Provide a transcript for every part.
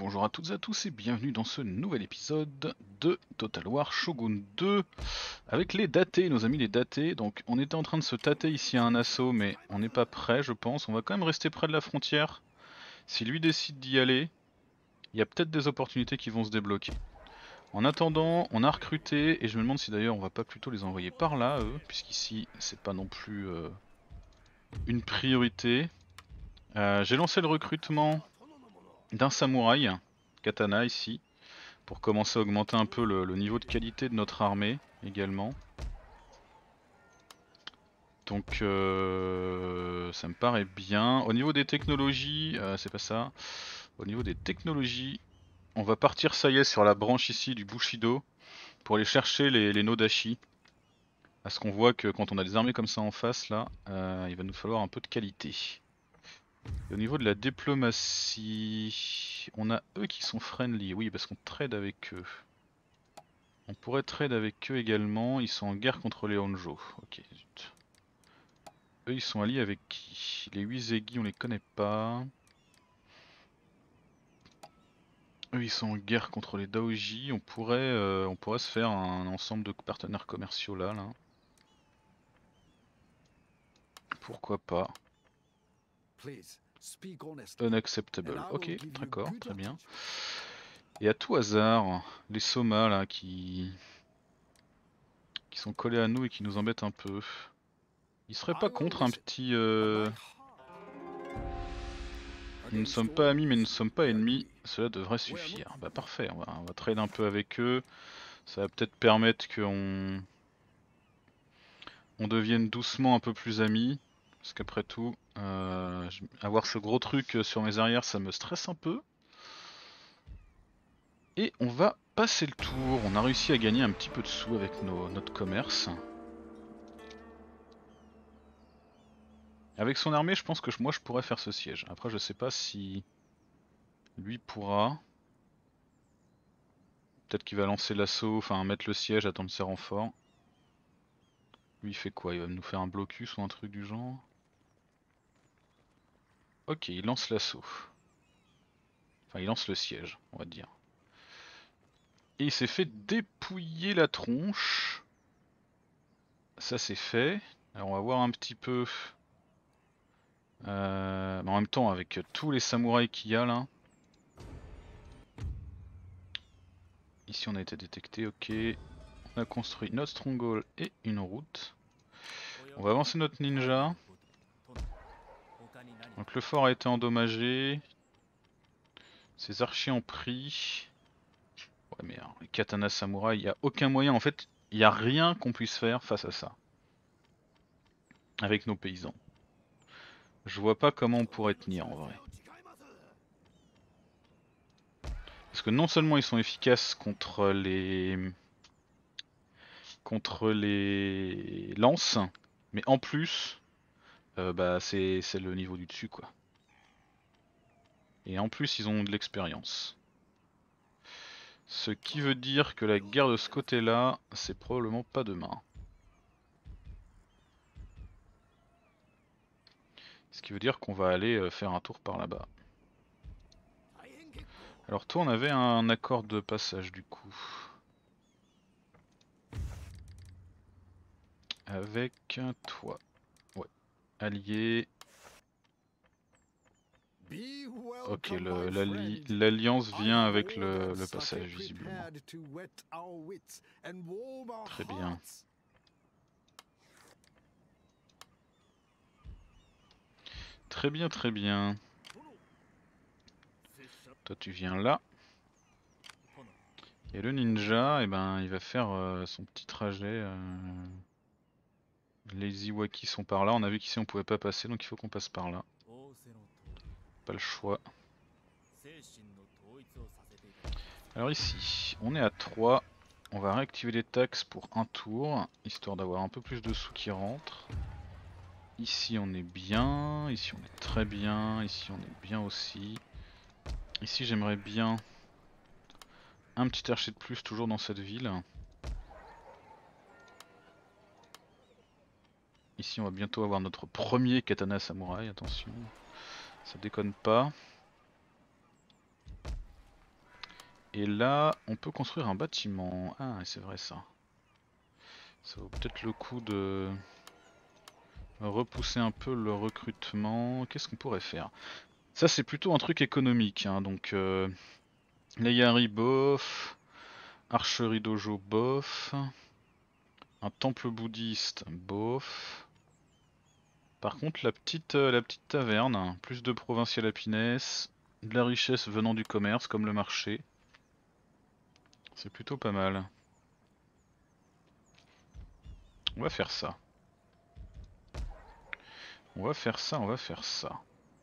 bonjour à toutes et à tous et bienvenue dans ce nouvel épisode de Total War Shogun 2 avec les datés, nos amis les datés. Donc on était en train de se tâter ici à un assaut mais on n'est pas prêt je pense, on va quand même rester près de la frontière. Si lui décide d'y aller, il y a peut-être des opportunités qui vont se débloquer. En attendant, on a recruté et je me demande si d'ailleurs on va pas plutôt les envoyer par là eux, puisqu'ici c'est pas non plus une priorité. J'ai lancé le recrutement d'un samouraï, katana ici, pour commencer à augmenter un peu le niveau de qualité de notre armée également. Donc ça me paraît bien. Au niveau des technologies, c'est pas ça. Au niveau des technologies, on va partir ça y est sur la branche ici du Bushido pour aller chercher les Nodashi. Parce qu'on voit que quand on a des armées comme ça en face là, il va nous falloir un peu de qualité. Et au niveau de la diplomatie, on a eux qui sont friendly, oui parce qu'on trade avec eux. On pourrait trade avec eux également, ils sont en guerre contre les Honjo. Ok, zut. Eux ils sont alliés avec qui? Les Uisegi on les connaît pas. Eux ils sont en guerre contre les Daoji, on pourrait se faire un ensemble de partenaires commerciaux là. Pourquoi pas? Unacceptable. Ok, d'accord, très bien. Et à tout hasard, les Soma là qui sont collés à nous et qui nous embêtent un peu. Ils seraient pas contre un petit... Nous ne sommes pas amis mais nous ne sommes pas ennemis, cela devrait suffire. Bah parfait, on va trade un peu avec eux. Ça va peut-être permettre on devienne doucement un peu plus amis. Parce qu'après tout, avoir ce gros truc sur mes arrières ça me stresse un peu. Et on va passer le tour, on a réussi à gagner un petit peu de sous avec notre commerce. Avec son armée je pense que moi je pourrais faire ce siège. Après je sais pas si lui pourra. Peut-être qu'il va lancer l'assaut, enfin mettre le siège, attendre ses renforts. Lui il fait quoi? Il va nous faire un blocus ou un truc du genre? Ok, il lance l'assaut. Enfin il lance le siège, on va dire. Et il s'est fait dépouiller la tronche. Ça c'est fait. Alors on va voir un petit peu... en même temps avec tous les samouraïs qu'il y a là. Ici on a été détecté, ok. On a construit notre stronghold et une route. On va avancer notre ninja. Donc le fort a été endommagé. Ces archers ont pris. Ouais mais alors, les katanas samouraï, il n'y a aucun moyen en fait. Il n'y a rien qu'on puisse faire face à ça. Avec nos paysans. Je vois pas comment on pourrait tenir en vrai. Parce que non seulement ils sont efficaces contre les lances, mais en plus, bah c'est le niveau du dessus quoi. Et en plus ils ont de l'expérience. Ce qui veut dire que la guerre de ce côté-là, c'est probablement pas demain. Ce qui veut dire qu'on va aller faire un tour par là-bas. Alors toi on avait un accord de passage du coup. Avec toi. Ouais. Allié. Ok, l'alliance vient avec le passage visiblement. Très bien. Très bien, très bien. Toi tu viens là. Et le ninja, eh ben, il va faire son petit trajet. Les Iwaki sont par là. On a vu qu'ici on pouvait pas passer, donc il faut qu'on passe par là. Pas le choix. Alors ici, on est à 3. On va réactiver les taxes pour un tour, histoire d'avoir un peu plus de sous qui rentrent. Ici on est bien, ici on est très bien, ici on est bien aussi. Ici j'aimerais bien un petit archer de plus toujours dans cette ville. Ici on va bientôt avoir notre premier katana samouraï, attention. Ça déconne pas. Et là, on peut construire un bâtiment. Ah, c'est vrai ça. Ça vaut peut-être le coup de repousser un peu le recrutement. Qu'est-ce qu'on pourrait faire? Ça, c'est plutôt un truc économique, hein, donc Layari bof, archerie dojo bof, un temple bouddhiste bof. Par contre, la petite taverne, plus de provincial happiness, de la richesse venant du commerce comme le marché. C'est plutôt pas mal. On va faire ça. On va faire ça, on va faire ça.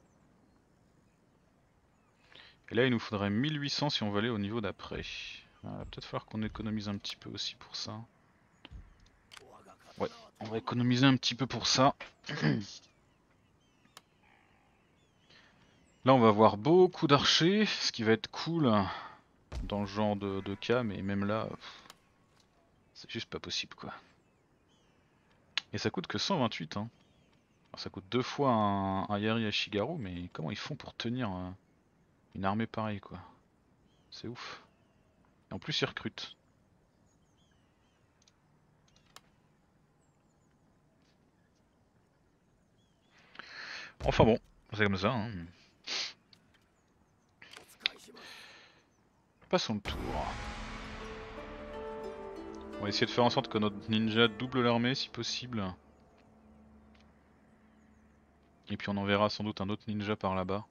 Et là, il nous faudrait 1800 si on veut aller au niveau d'après. Il va peut-être falloir qu'on économise un petit peu aussi pour ça. Ouais, on va économiser un petit peu pour ça. Là, on va avoir beaucoup d'archers, ce qui va être cool dans le genre de cas, mais même là, c'est juste pas possible quoi. Et ça coûte que 128, hein. Alors, ça coûte 2 fois un Yari Ashigaru, mais comment ils font pour tenir une armée pareille quoi? C'est ouf. Et en plus, ils recrutent. Enfin bon, c'est comme ça, hein. Passons le tour. On va essayer de faire en sorte que notre ninja double l'armée si possible. Et puis on enverra sans doute un autre ninja par là-bas.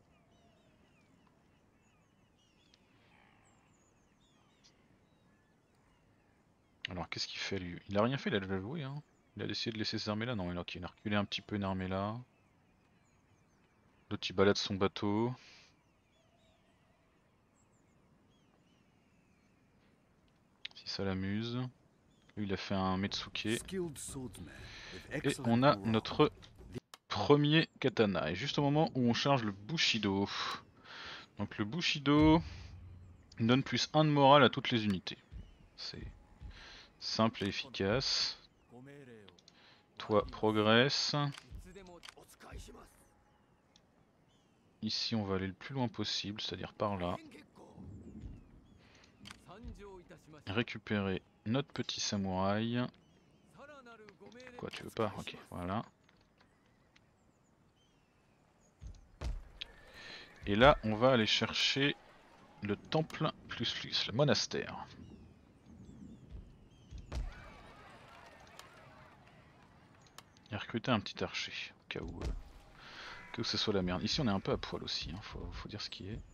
Alors qu'est-ce qu'il fait lui? Il a rien fait, il a déjà joué hein. Il a décidé de laisser ses armées là? Non, il a reculé un petit peu une armée là. L'autre il balade son bateau. Si ça l'amuse. Lui il a fait un Metsuke. Et on a notre premier katana. Et juste au moment où on charge le Bushido. Donc le Bushido donne plus 1 de morale à toutes les unités. C'est simple et efficace. Toi progresse. Ici on va aller le plus loin possible, c'est-à-dire par là. Récupérer notre petit samouraï. Quoi, tu veux pas? Ok, voilà. Et là on va aller chercher le temple plus le monastère. Et recruter un petit archer, au cas où, que ce soit la merde. Ici on est un peu à poil aussi, hein, faut dire ce qui est.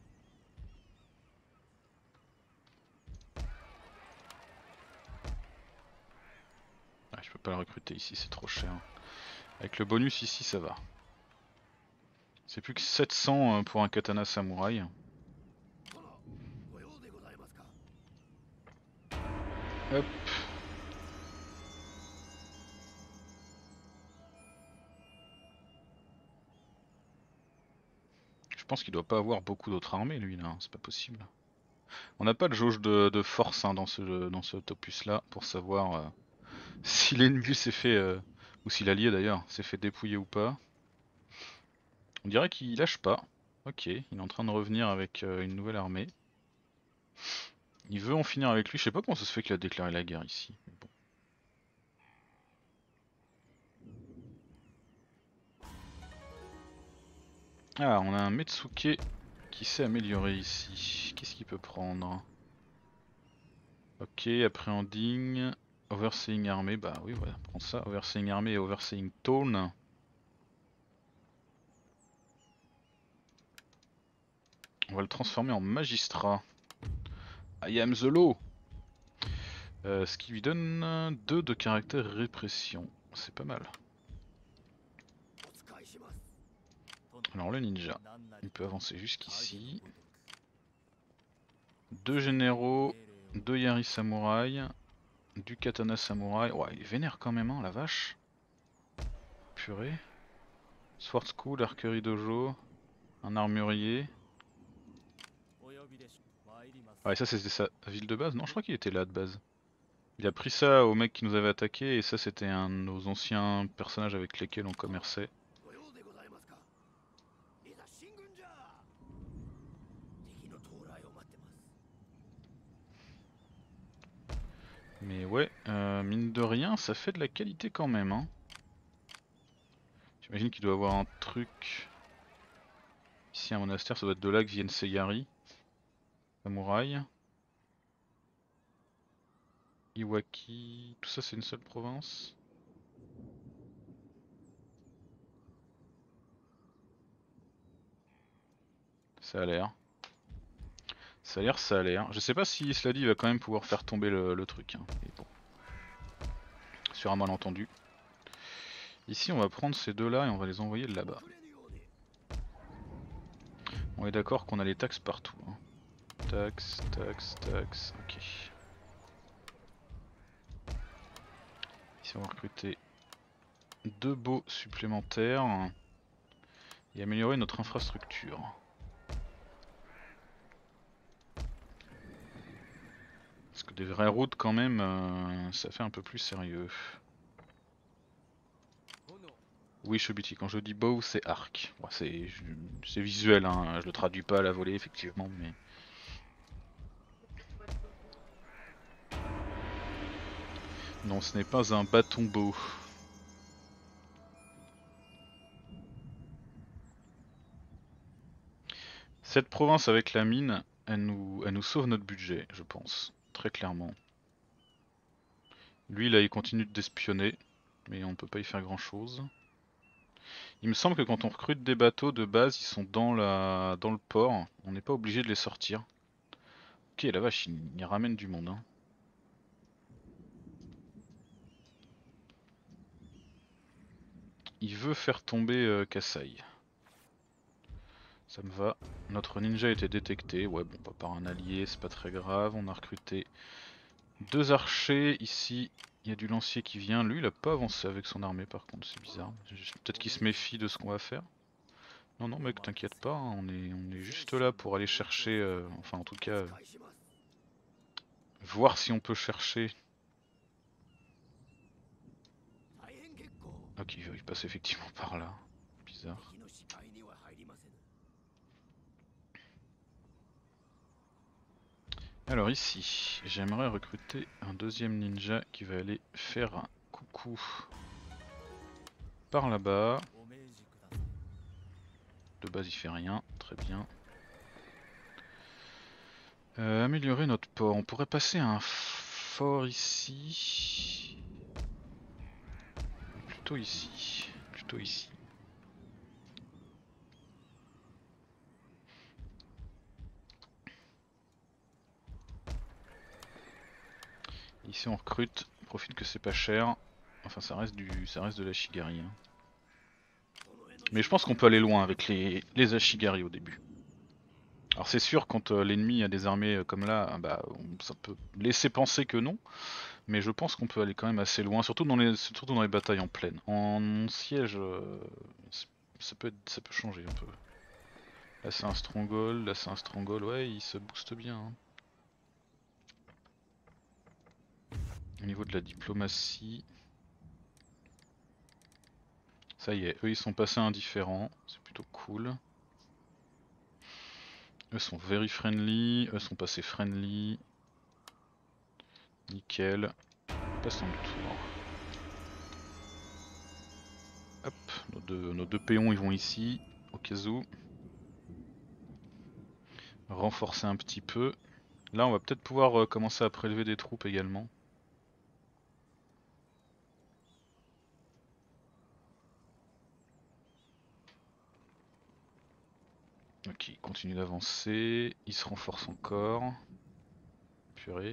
Ah, je peux pas le recruter ici, c'est trop cher. Avec le bonus ici ça va. C'est plus que 700 pour un katana samouraï. Hop. Je pense qu'il doit pas avoir beaucoup d'autres armées lui là, hein, c'est pas possible. On n'a pas de jauge de force hein, dans ce opus là pour savoir si l'ennemi s'est fait, ou si l'allié d'ailleurs, s'est fait dépouiller ou pas. On dirait qu'il lâche pas. Ok, il est en train de revenir avec une nouvelle armée. Il veut en finir avec lui, je sais pas comment ça se fait qu'il a déclaré la guerre ici. Bon. Ah, on a un Metsuke qui s'est amélioré ici. Qu'est-ce qu'il peut prendre? Ok, appréhending, overseeing armée, bah oui, voilà, prends ça, overseeing armée et overseeing tone. On va le transformer en magistrat. I am the law. Ce qui lui donne 2 de caractère répression. C'est pas mal. Alors le ninja, il peut avancer jusqu'ici. 2 généraux, 2 yari samouraï, du katana samouraï. Ouais, il est vénère quand même, hein, la vache. Purée. Sword School, archerie dojo, un armurier. Ouais, ça c'était sa ville de base? Non, je crois qu'il était là de base. Il a pris ça au mec qui nous avait attaqué et ça c'était un de nos anciens personnages avec lesquels on commerçait. Mais ouais, mine de rien, ça fait de la qualité quand même. Hein. J'imagine qu'il doit avoir un truc. Ici, un monastère, ça doit être de là que viennent ces Yari. Samouraï. Iwaki. Tout ça, c'est une seule province. Ça a l'air. Ça a l'air, ça a l'air. Je sais pas si cela dit, il va quand même pouvoir faire tomber le truc. Hein. Mais bon. Sur un malentendu. Ici, on va prendre ces deux-là et on va les envoyer là-bas. On est d'accord qu'on a les taxes partout. Hein. Taxes, taxes, taxes. Ok. Ici, on va recruter 2 baux supplémentaires et améliorer notre infrastructure. Parce que des vraies routes quand même, ça fait un peu plus sérieux. Oui, Shobiti, quand je dis bow, c'est arc. Bon, c'est visuel, hein. Je le traduis pas à la volée, effectivement, mais... Non, ce n'est pas un bâton bow. Cette province avec la mine, elle nous sauve notre budget, je pense. Très clairement. Lui, là, il continue d'espionner, mais on peut pas y faire grand chose. Il me semble que quand on recrute des bateaux de base, ils sont dans le port. On n'est pas obligé de les sortir. Ok, la vache, il ramène du monde. Hein. Il veut faire tomber Kasai. Ça me va. Notre ninja a été détecté. Ouais, bon, pas par un allié, c'est pas très grave. On a recruté 2 archers. Ici, il y a du lancier qui vient. Lui, il a pas avancé avec son armée, par contre, c'est bizarre. Peut-être qu'il se méfie de ce qu'on va faire. Non, non, mec, t'inquiète pas. Hein, on est juste là pour aller chercher. Enfin, en tout cas, voir si on peut chercher. Ok, il passe effectivement par là. Bizarre. Alors ici, j'aimerais recruter un deuxième ninja qui va aller faire un coucou par là-bas. De base il fait rien, très bien. Améliorer notre port, on pourrait passer un fort ici. Plutôt ici, plutôt ici. Ici on recrute, on profite que c'est pas cher. Enfin ça reste de la Shigari. Hein. Mais je pense qu'on peut aller loin avec les Ashigari au début. Alors c'est sûr quand l'ennemi a des armées comme là, bah ça peut laisser penser que non. Mais je pense qu'on peut aller quand même assez loin, surtout dans les batailles en plaine. En siège, ça peut changer un peu. Là c'est un stronghold, là c'est un stronghold, ouais il se booste bien. Hein. Au niveau de la diplomatie, ça y est, eux ils sont passés indifférents, c'est plutôt cool. Eux sont very friendly, eux sont passés friendly. Nickel, passons le tour. Hop, nos deux péons ils vont ici, au cas où. Renforcer un petit peu. Là on va peut-être pouvoir commencer à prélever des troupes également. Ok, il continue d'avancer, il se renforce encore. Purée.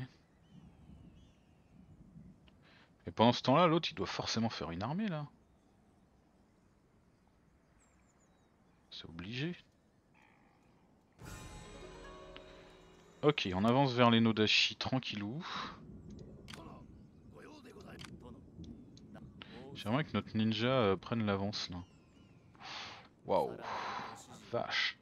Et pendant ce temps-là, l'autre il doit forcément faire une armée là. C'est obligé. Ok, on avance vers les Nodashi tranquillou. J'aimerais que notre ninja prenne l'avance là. Waouh, vache.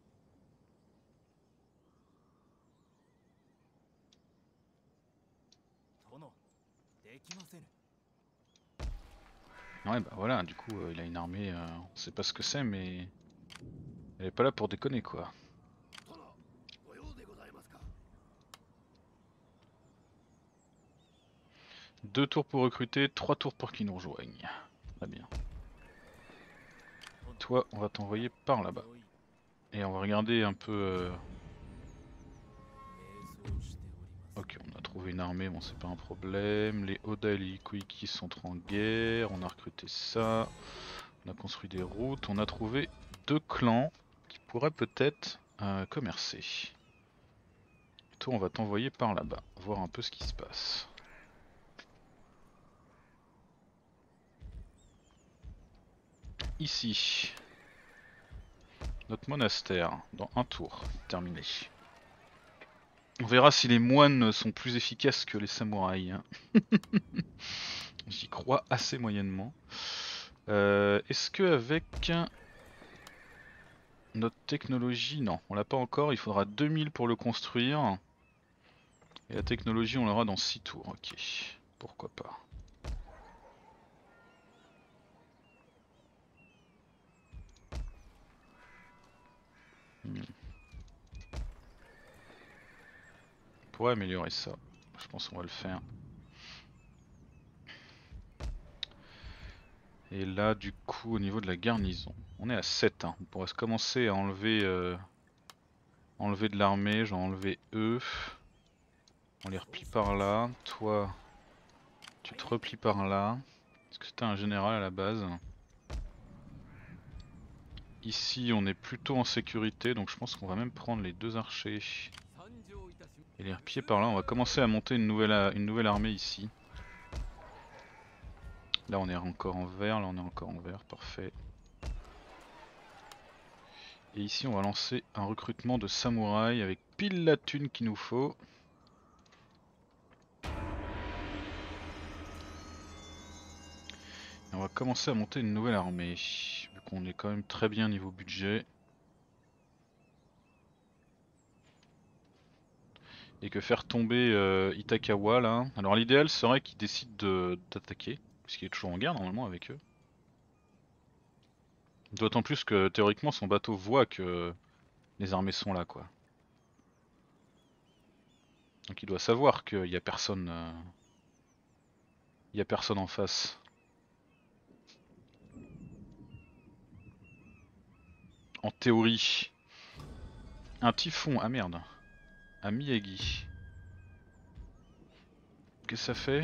Ouais bah voilà, du coup il a une armée, on sait pas ce que c'est mais elle est pas là pour déconner quoi. 2 tours pour recruter, 3 tours pour qu'ils nous rejoignent. Très bien. Toi, on va t'envoyer par là-bas. Et on va regarder un peu... Ok, on a trouvé une armée, bon c'est pas un problème. Les Oda et les Ikuiki sont en guerre, on a recruté ça. On a construit des routes, on a trouvé 2 clans qui pourraient peut-être commercer. Et toi, on va t'envoyer par là-bas, voir un peu ce qui se passe. Ici, notre monastère, dans un tour, terminé. On verra si les moines sont plus efficaces que les samouraïs. Hein. J'y crois assez moyennement. Est-ce que avec notre technologie, non, on l'a pas encore, il faudra 2000 pour le construire. Et la technologie, on l'aura dans 6 tours, ok. Pourquoi pas. On pourrait améliorer ça. Je pense qu'on va le faire. Et là, du coup, au niveau de la garnison, on est à 7. Hein. On pourrait commencer à enlever, enlever de l'armée. J'en enlever eux. On les replie par là. Toi, tu te replies par là. Est-ce que c'était un général à la base? Ici, on est plutôt en sécurité, donc je pense qu'on va même prendre les 2 archers et les replier par là. On va commencer à monter une nouvelle armée ici. Là, on est encore en vert, là, on est encore en vert, parfait. Et ici, on va lancer un recrutement de samouraïs avec pile la thune qu'il nous faut. Et on va commencer à monter une nouvelle armée, vu qu'on est quand même très bien niveau budget. Et que faire tomber Itakawa là... Alors l'idéal serait qu'il décide d'attaquer, puisqu'il est toujours en guerre normalement avec eux. D'autant plus que théoriquement son bateau voit que les armées sont là quoi. Donc il doit savoir qu'il n'y a personne... il y a personne en face. En théorie. Un typhon, ah merde. À Miyagi. Qu'est-ce que ça fait?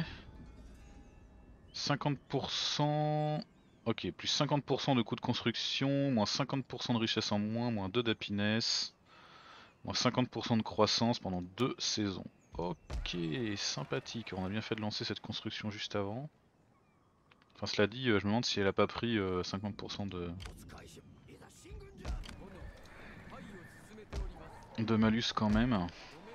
50%... Ok, plus 50% de coût de construction, moins 50% de richesse en moins, moins 2 d'happiness, moins 50% de croissance pendant 2 saisons. Ok, sympathique. On a bien fait de lancer cette construction juste avant. Enfin cela dit, je me demande si elle a pas pris 50% de malus quand même.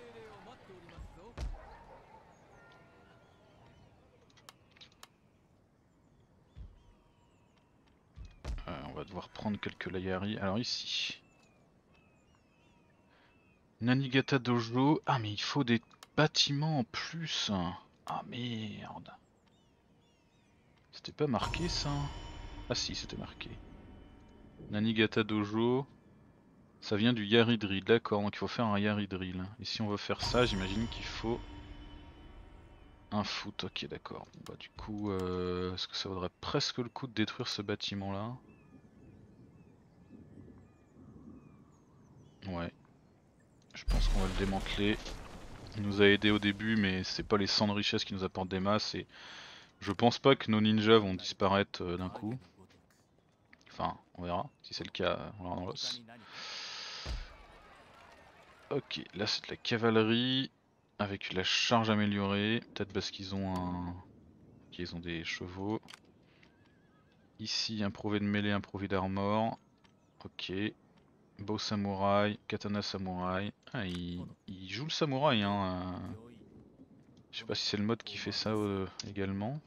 On va devoir prendre quelques layari. Alors ici. Nanigata Dojo. Ah mais il faut des bâtiments en plus. Ah merde. C'était pas marqué ça? Ah si, c'était marqué. Nanigata Dojo. Ça vient du Yari Drill. D'accord, donc il faut faire un Yari Drill. Et si on veut faire ça, j'imagine qu'il faut un foot. Ok, d'accord. Bon, bah du coup, est-ce que ça vaudrait presque le coup de détruire ce bâtiment là? Ouais. Je pense qu'on va le démanteler. Il nous a aidé au début, mais c'est pas les 100 de richesse qui nous apportent des masses. Et je pense pas que nos ninjas vont disparaître d'un coup. Enfin, on verra. Si c'est le cas, on l'aura dans l'os. Ok, là c'est de la cavalerie avec la charge améliorée. Peut-être parce qu'ils ont qu'ils ont des chevaux. Ici, improuvé de mêlée, improuvé d'armor. Ok. Beau samouraï, katana samouraï. Ah, il joue le samouraï, hein. Je sais pas si c'est le mode qui fait ça également.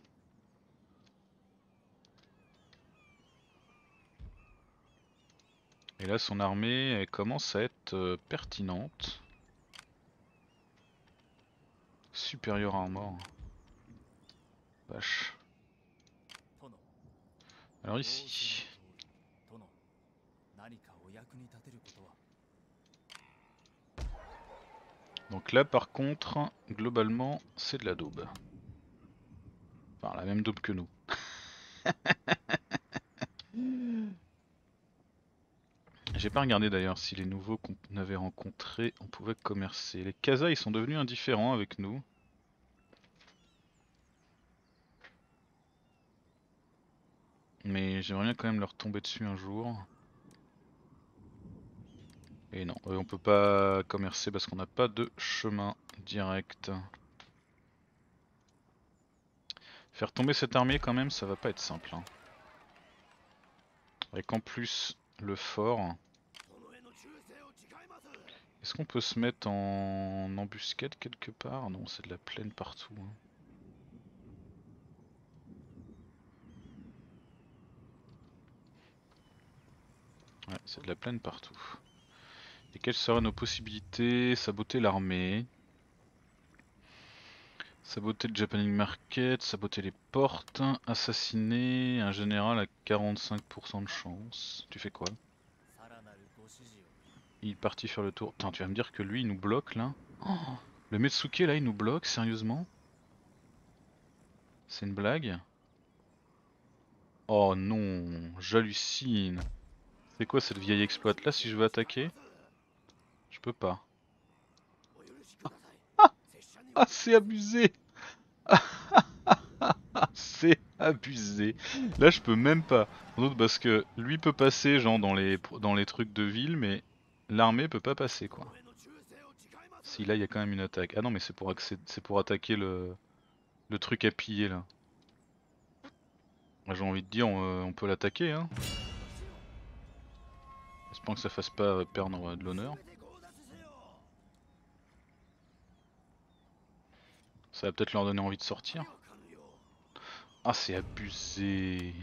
Et là, son armée elle commence à être pertinente. Supérieur armor. Vache. Alors ici. Donc là par contre, globalement, c'est de la daube. Enfin, la même daube que nous. J'ai pas regardé d'ailleurs si les nouveaux qu'on avait rencontrés on pouvait commercer. Les Kazas ils sont devenus indifférents avec nous. Mais j'aimerais bien quand même leur tomber dessus un jour. Et non, on peut pas commercer parce qu'on n'a pas de chemin direct. Faire tomber cette armée quand même ça va pas être simple. Hein. Avec en plus le fort. Est-ce qu'on peut se mettre en embuscade quelque part? Non, c'est de la plaine partout. Hein. Ouais, c'est de la plaine partout. Et quelles seraient nos possibilités? Saboter l'armée. Saboter le Japanese Market, saboter les portes, assassiner un général à 45% de chance. Tu fais quoi? Il est parti faire le tour. Attends, tu vas me dire que lui il nous bloque là? Oh, le Metsuke là il nous bloque, sérieusement? C'est une blague? Oh non, j'hallucine. C'est quoi cette vieille exploite là si je veux attaquer? Je peux pas. Ah c'est abusé! C'est abusé. Là je peux même pas. Sans doute parce que lui peut passer genre dans les trucs de ville mais l'armée peut pas passer quoi. Si là il y a quand même une attaque. Ah non mais c'est pour attaquer le truc à piller là. J'ai envie de dire on peut l'attaquer hein. J'espère que ça fasse pas perdre de l'honneur. Ça va peut-être leur donner envie de sortir. Ah c'est abusé.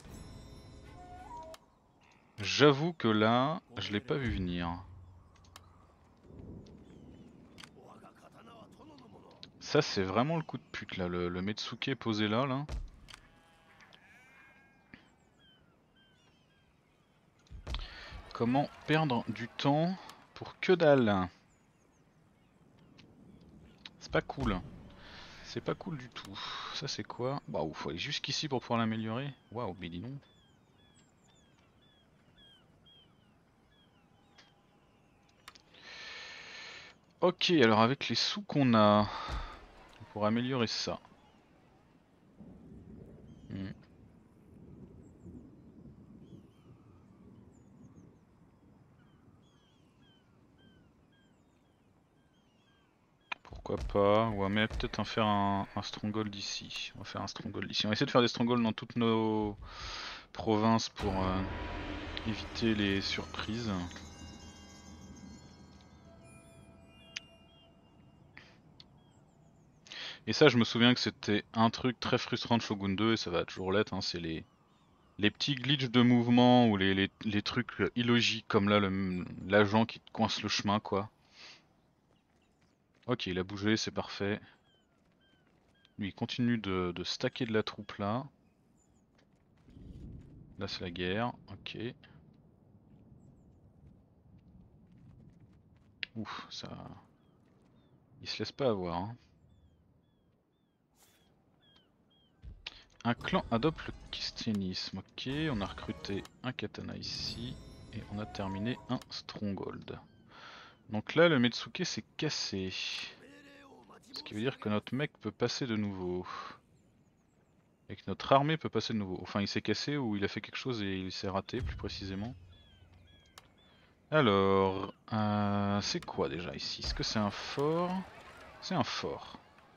J'avoue que là, je l'ai pas vu venir. Ça c'est vraiment le coup de pute là, le Metsuke posé là. Comment perdre du temps pour que dalle? C'est pas cool. C'est pas cool du tout. Ça c'est quoi? Waouh, faut aller jusqu'ici pour pouvoir l'améliorer. Waouh, mais dis donc. Ok, alors avec les sous qu'on a, on pourrait améliorer ça. Hmm. Pourquoi pas? On va peut-être en faire un stronghold ici. On va faire un stronghold ici. On va essayer de faire des strongholds dans toutes nos provinces pour éviter les surprises. Et ça, je me souviens que c'était un truc très frustrant de Shogun 2 et ça va toujours l'être. Hein, c'est les petits glitches de mouvement ou les trucs illogiques comme là l'agent qui te coince le chemin quoi. Ok, il a bougé, c'est parfait. Lui il continue de stacker de la troupe là. Là c'est la guerre, ok. Ouf, ça... Il se laisse pas avoir. Hein. Un clan adopte le christianisme, ok. On a recruté un katana ici. Et on a terminé un stronghold. Donc là le Metsuke s'est cassé. Ce qui veut dire que notre mec peut passer de nouveau. Et que notre armée peut passer de nouveau. Enfin il s'est cassé ou il a fait quelque chose et il s'est raté plus précisément. Alors, c'est quoi déjà ici? Est-ce que c'est un fort? C'est un fort.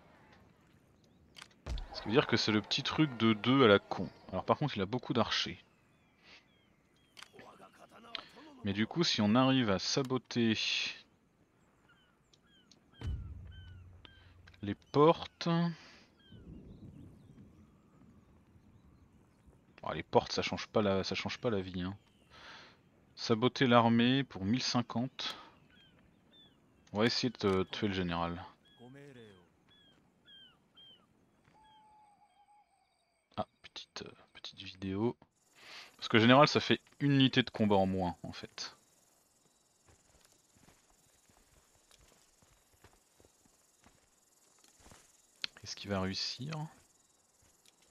Ce qui veut dire que c'est le petit truc de 2 à la con. Alors par contre il a beaucoup d'archers. Mais du coup si on arrive à saboter les portes... Oh, les portes ça change pas la vie. Hein. Saboter l'armée pour 1050. On va essayer de tuer le général. Ah, petite vidéo. Parce que général ça fait une unité de combat en moins en fait. Est-ce qu'il va réussir?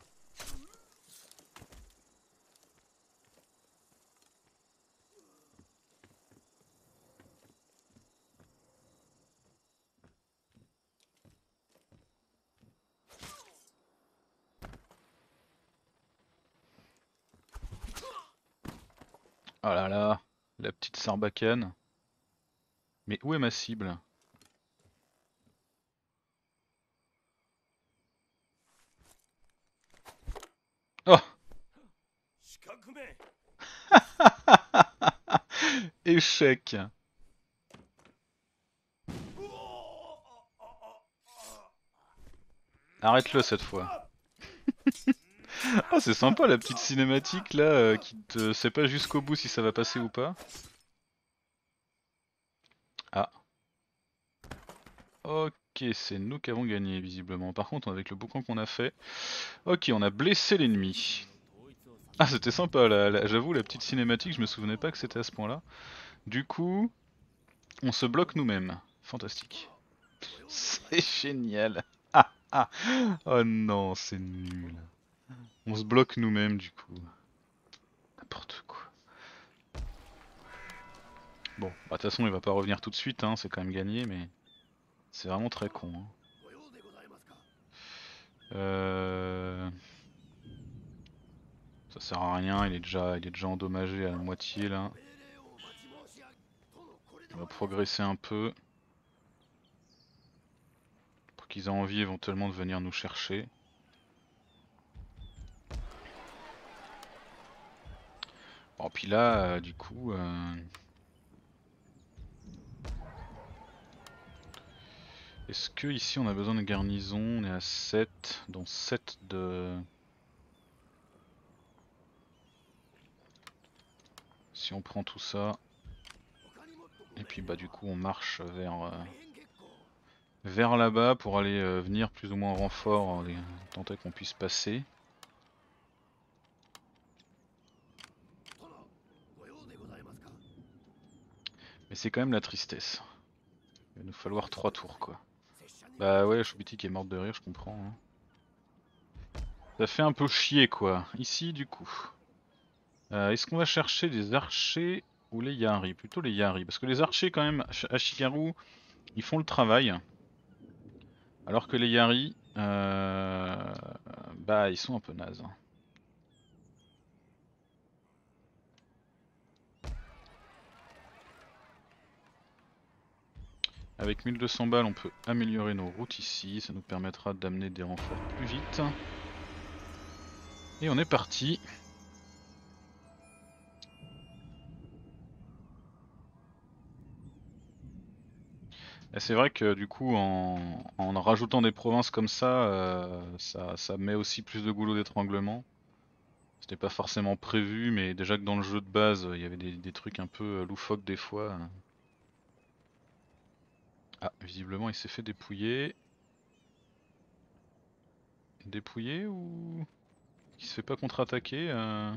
Oh là là, la petite Sarbacane. Mais où est ma cible? Oh! Échec! Arrête-le cette fois. Ah, c'est sympa la petite cinématique là qui te sait pas jusqu'au bout si ça va passer ou pas. Ah. Ok, c'est nous qui avons gagné visiblement. Par contre, avec le boucan qu'on a fait. Ok, on a blessé l'ennemi. Ah, c'était sympa, j'avoue, la petite cinématique, je me souvenais pas que c'était à ce point-là. Du coup, on se bloque nous-mêmes. Fantastique. C'est génial. Ah, ah. Oh non, c'est nul. On se bloque nous-mêmes du coup. N'importe quoi. Bon, bah, de toute façon, il va pas revenir tout de suite, hein, c'est quand même gagné, mais c'est vraiment très con. Hein. Euh... Ça sert à rien, il est déjà endommagé à la moitié là. On va progresser un peu. Pour qu'ils aient envie éventuellement de venir nous chercher. Bon, puis là, du coup... Est-ce que ici on a besoin de garnison? On est à 7, dont 7 de... Si on prend tout ça... Et puis bah du coup on marche vers là-bas pour aller venir plus ou moins en renfort, tenter qu'on puisse passer. Mais c'est quand même la tristesse. Il va nous falloir 3 tours quoi. Bah ouais, Choubitik est morte de rire, je comprends. Hein. Ça fait un peu chier quoi. Ici du coup. Est-ce qu'on va chercher des archers ou les Yari? Plutôt les Yari. Parce que les archers quand même à Shikaru, ils font le travail. Alors que les Yari, bah ils sont un peu nazes. Hein. Avec 1200 balles, on peut améliorer nos routes ici. Ça nous permettra d'amener des renforts plus vite. Et on est parti. Et c'est vrai que du coup, en rajoutant des provinces comme ça, ça met aussi plus de goulot d'étranglement. C'était pas forcément prévu, mais déjà que dans le jeu de base, il y avait des trucs un peu loufoques des fois. Ah, visiblement il s'est fait dépouiller. Dépouiller ou... Il se fait pas contre-attaquer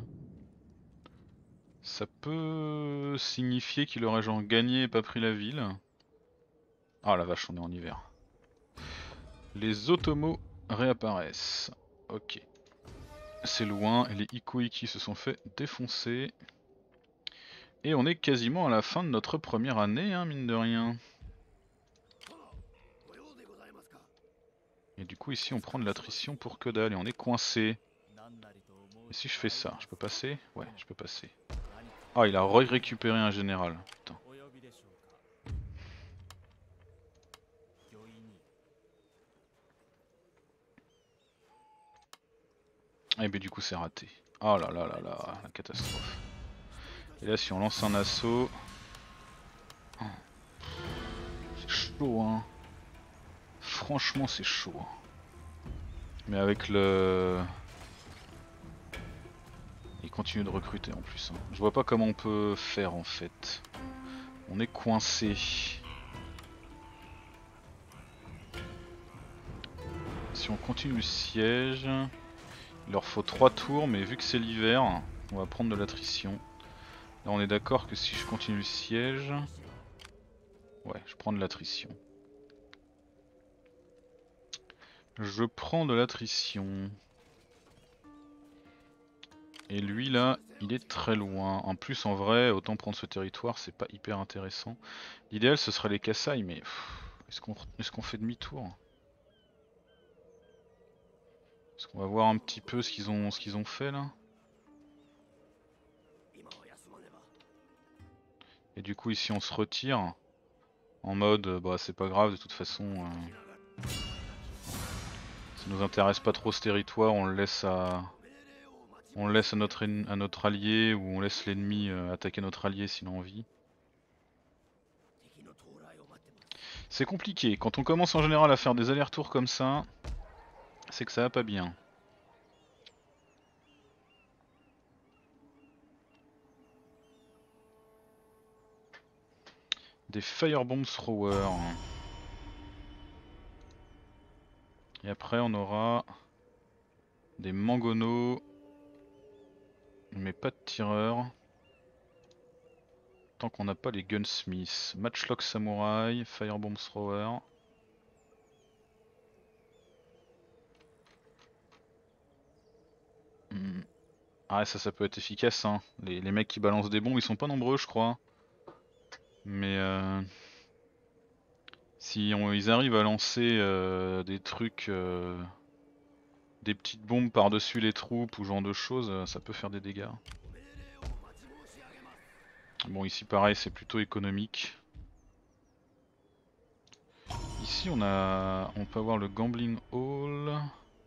Ça peut signifier qu'il aurait genre gagné et pas pris la ville. Ah la vache, on est en hiver. Les Otomos réapparaissent. Ok. C'est loin, et les Ikoiki se sont fait défoncer. Et on est quasiment à la fin de notre première année, hein, mine de rien. Et du coup ici on prend de l'attrition pour que dalle et on est coincé. Et si je fais ça, je peux passer? Ouais, je peux passer. Ah, il a récupéré un général. Putain. Et ben du coup c'est raté. Oh là là là là, la catastrophe. Et là si on lance un assaut... Oh, c'est chaud hein. Franchement c'est chaud. Hein. Mais avec le... Il continue de recruter en plus. Hein. Je vois pas comment on peut faire en fait. On est coincé. Si on continue le siège... Il leur faut 3 tours mais vu que c'est l'hiver, on va prendre de l'attrition. Là on est d'accord que si je continue le siège... Ouais, je prends de l'attrition. Je prends de l'attrition. Et lui là, il est très loin. En plus en vrai, autant prendre ce territoire, c'est pas hyper intéressant. L'idéal ce serait les Kassai, mais est-ce qu'on fait demi-tour? Est-ce qu'on va voir un petit peu ce qu'ils ont fait là? Et du coup ici on se retire en mode bah c'est pas grave de toute façon ça nous intéresse pas trop ce territoire, on le laisse à notre allié ou on laisse l'ennemi attaquer notre allié s'il a envie. C'est compliqué, quand on commence en général à faire des allers-retours comme ça, c'est que ça va pas bien. Des Firebomb Throwers. Et après on aura des Mangonos, mais pas de tireurs. Tant qu'on n'a pas les Gunsmiths. Matchlock Samurai, Firebomb Thrower. Ah ça peut être efficace hein. Les mecs qui balancent des bombes ils sont pas nombreux je crois. Mais si ils arrivent à lancer des trucs, des petites bombes par-dessus les troupes ou ce genre de choses, ça peut faire des dégâts. Bon ici pareil c'est plutôt économique. Ici on peut avoir le Gambling Hall.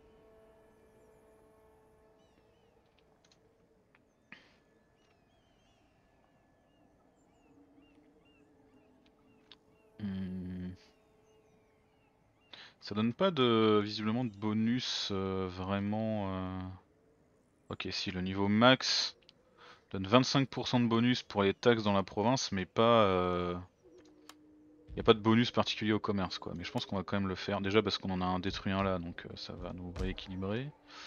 Ça donne pas visiblement de bonus vraiment. Ok si le niveau max donne 25% de bonus pour les taxes dans la province mais pas. Y a pas de bonus particulier au commerce quoi, mais je pense qu'on va quand même le faire, déjà parce qu'on en a un détruit un là, donc ça va nous rééquilibrer.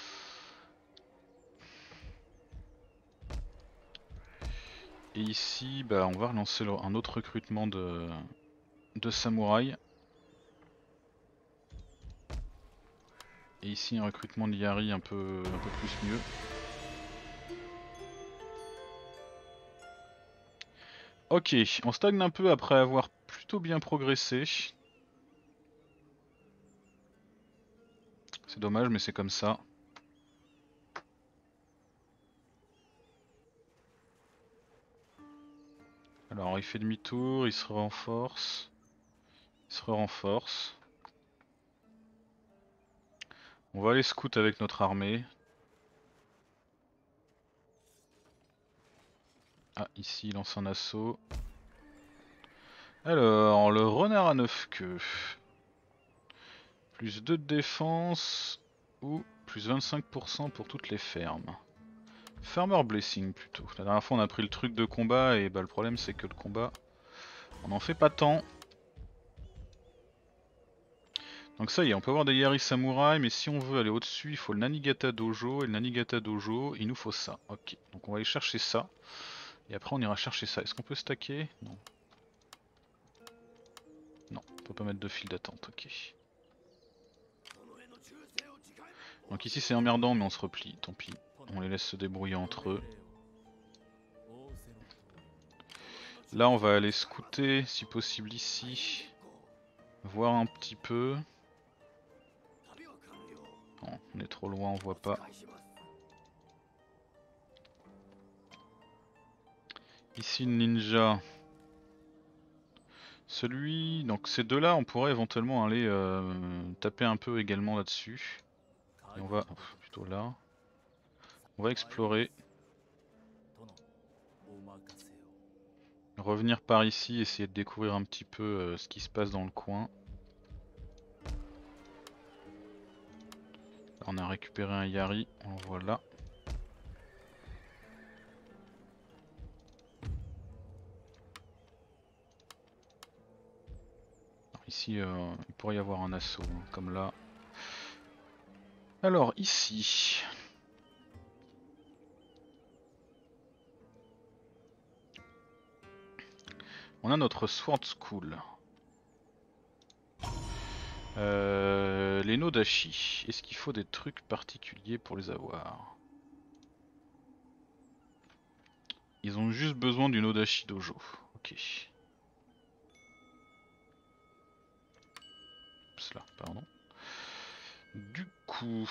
Et ici, bah, on va relancer un autre recrutement de samouraïs. Et ici un recrutement de Yari un peu plus mieux. Ok, on stagne un peu après avoir plutôt bien progressé. C'est dommage mais c'est comme ça. Alors il fait demi-tour, il se renforce. Il se renforce. On va aller scout avec notre armée. Ah ici il lance un assaut. Alors le renard à 9 queues. Plus 2 de défense ou plus 25% pour toutes les fermes. Farmer Blessing plutôt. La dernière fois on a pris le truc de combat et bah le problème c'est que le combat on en fait pas tant. Donc ça y est, on peut avoir des Yari Samurai, mais si on veut aller au-dessus, il faut le Nanigata Dojo, et le Nanigata Dojo, il nous faut ça. Ok, donc on va aller chercher ça, et après on ira chercher ça. Est-ce qu'on peut stacker? Non. Non, on peut pas mettre de file d'attente, ok. Donc ici c'est emmerdant, mais on se replie, tant pis. On les laisse se débrouiller entre eux. Là on va aller scouter, si possible ici. Voir un petit peu. Non, on est trop loin, on voit pas. Ici le ninja. Celui, donc ces deux-là, on pourrait éventuellement aller taper un peu également là-dessus. Et on va plutôt là. On va explorer. Revenir par ici, essayer de découvrir un petit peu ce qui se passe dans le coin. Là, on a récupéré un Yari, on le voit là. Alors, ici, il pourrait y avoir un assaut, hein, comme là. Alors ici, on a notre Sword School. Les Nodashi, est-ce qu'il faut des trucs particuliers pour les avoir? Ils ont juste besoin du Nodashi Dojo. Ok. Oups là, pardon. Du coup...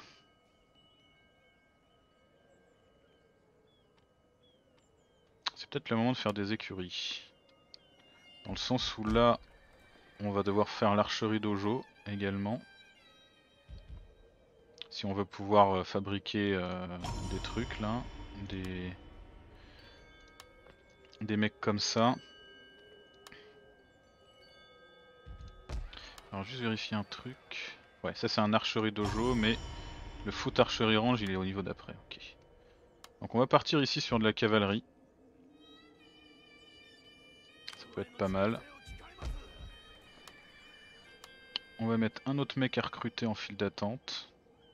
C'est peut-être le moment de faire des écuries. Dans le sens où là, on va devoir faire l'archerie dojo également. Si on veut pouvoir fabriquer des trucs là, des mecs comme ça. Alors juste vérifier un truc. Ouais, ça c'est un archerie dojo, mais le foot archerie range il est au niveau d'après. Ok. Donc on va partir ici sur de la cavalerie. Ça peut être pas mal. On va mettre un autre mec à recruter en file d'attente.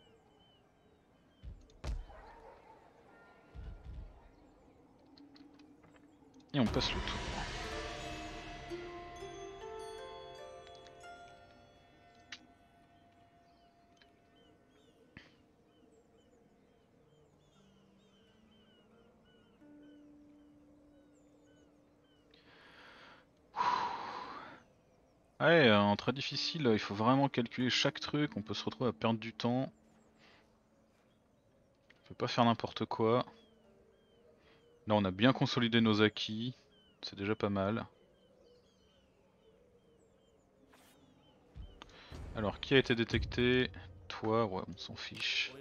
Et on passe le tour. Ouais, en très difficile, il faut vraiment calculer chaque truc, on peut se retrouver à perdre du temps. On peut pas faire n'importe quoi. Là on a bien consolidé nos acquis, c'est déjà pas mal. Alors qui a été détecté? Toi, ouais on s'en fiche.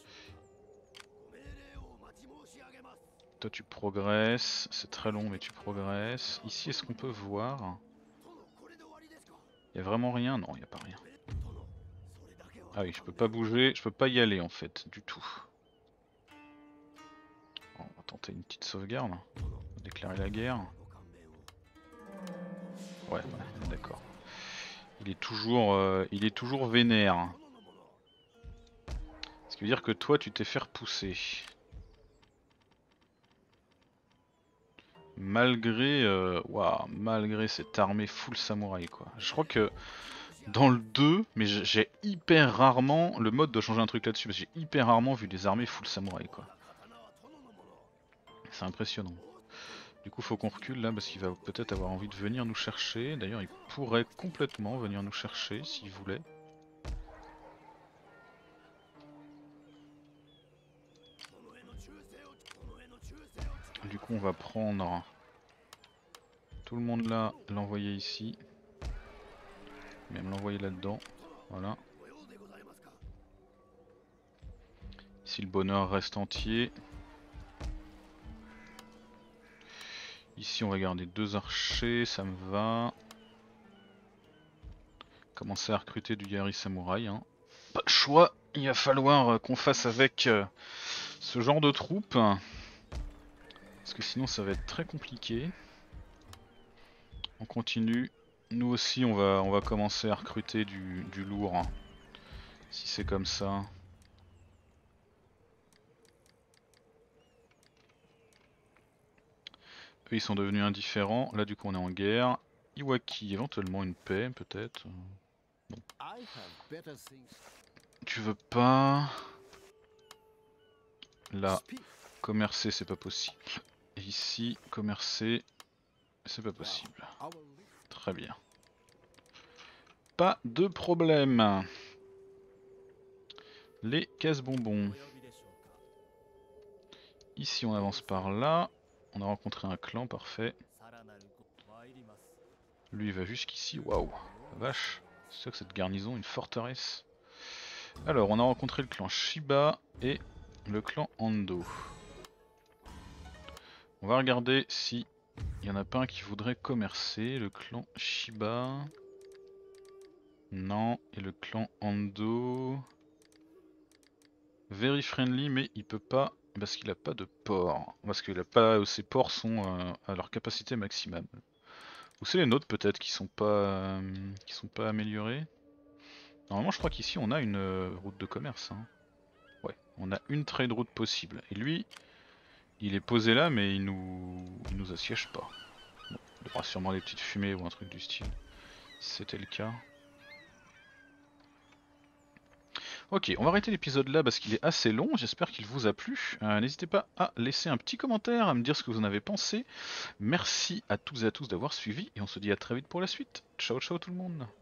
Toi tu progresses, c'est très long mais tu progresses. Ici est-ce qu'on peut voir? Y'a vraiment rien? Non, y a pas rien. Ah oui, je peux pas bouger, je peux pas y aller en fait, du tout. Bon, on va tenter une petite sauvegarde. On va déclarer la guerre. Ouais, d'accord. Il est toujours vénère. Ce qui veut dire que toi tu t'es fait repousser. Malgré cette armée full samouraï quoi. Je crois que dans le 2, mais j'ai hyper rarement, le mode doit changer un truc là-dessus, parce que j'ai hyper rarement vu des armées full samouraï quoi. C'est impressionnant. Du coup faut qu'on recule là parce qu'il va peut-être avoir envie de venir nous chercher. D'ailleurs il pourrait complètement venir nous chercher s'il voulait. Du coup on va prendre tout le monde là, l'envoyer ici. Même l'envoyer là-dedans. Voilà. Si le bonheur reste entier. Ici on va garder 2 archers, ça me va. Commencer à recruter du Yari Samouraï. Hein. Pas le choix, il va falloir qu'on fasse avec ce genre de troupes. Parce que sinon ça va être très compliqué. On continue. Nous aussi on va commencer à recruter du lourd. Hein. Si c'est comme ça. Eux ils sont devenus indifférents. Là du coup on est en guerre. Iwaki, éventuellement une paix peut-être. Non. Tu veux pas. Là, commercer c'est pas possible. Et ici, commercer, c'est pas possible. Très bien. Pas de problème. Les casse-bonbons. Ici on avance par là. On a rencontré un clan, parfait. Lui il va jusqu'ici, waouh. Vache, c'est sûr que cette garnison, une forteresse. Alors on a rencontré le clan Shiba et le clan Ando. On va regarder si il y en a pas un qui voudrait commercer. Le clan Shiba. Non. Et le clan Ando. Very friendly, mais il peut pas parce qu'il a pas de port. Parce qu'il a pas. Ses ports sont à leur capacité maximum. Ou c'est les nôtres peut-être qui sont pas améliorés. Normalement je crois qu'ici on a une route de commerce. Hein. Ouais, on a une trade route possible. Et lui, il est posé là mais il nous assiège pas. Bon, il y aura sûrement des petites fumées ou un truc du style. Si c'était le cas. Ok, on va arrêter l'épisode là parce qu'il est assez long, j'espère qu'il vous a plu. N'hésitez pas à laisser un petit commentaire, à me dire ce que vous en avez pensé. Merci à toutes et à tous d'avoir suivi et on se dit à très vite pour la suite. Ciao ciao tout le monde.